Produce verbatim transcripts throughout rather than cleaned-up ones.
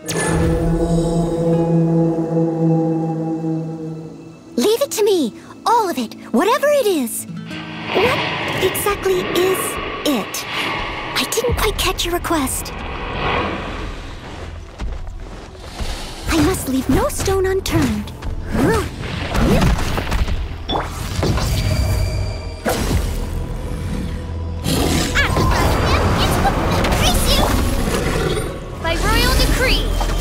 Leave it to me. All of it. Whatever it is. What exactly is it? I didn't quite catch your request. I must leave no stone unturned. By royal decree.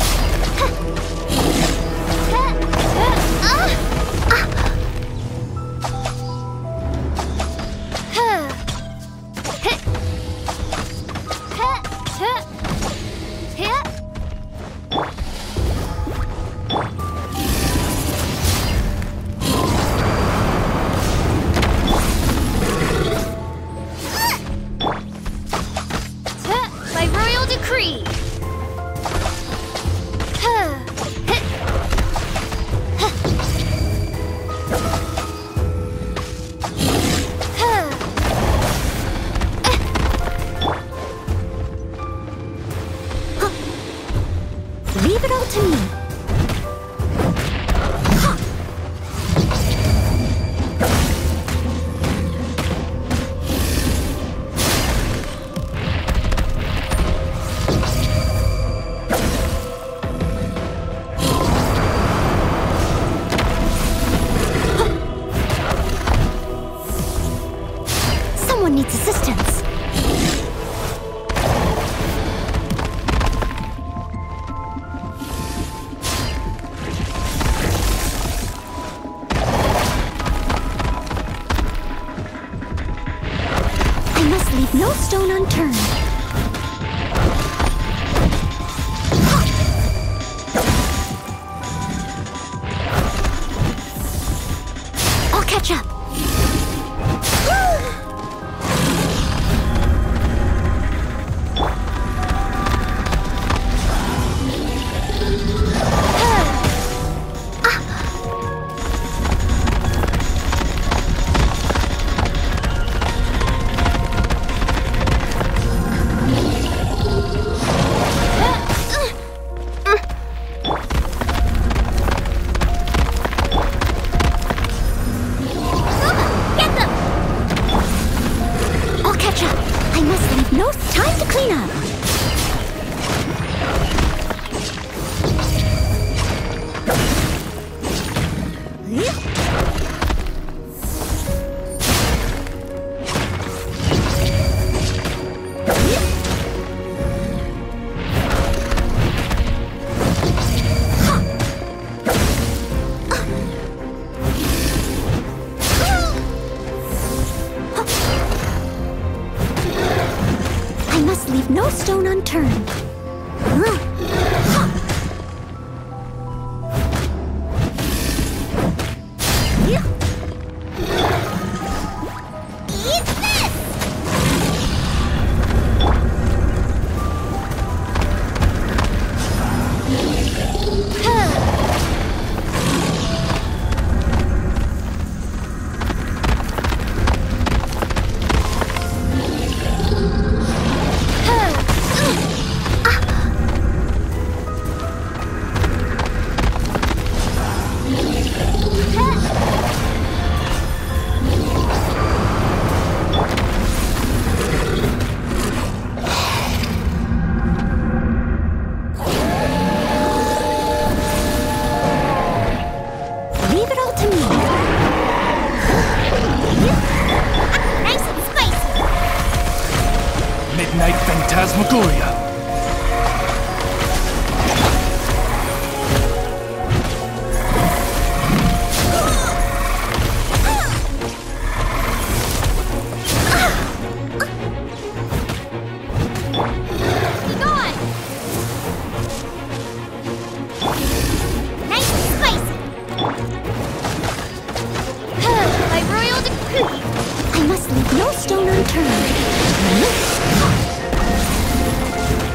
By royal decree. Leave it all to me. Someone needs assistance. I must leave no stone unturned. I'll catch up. I must leave no time to clean up. I must leave no stone unturned. Leave it all to me. Nice and spicy. Midnight Phantasmagoria. I must leave no stone unturned.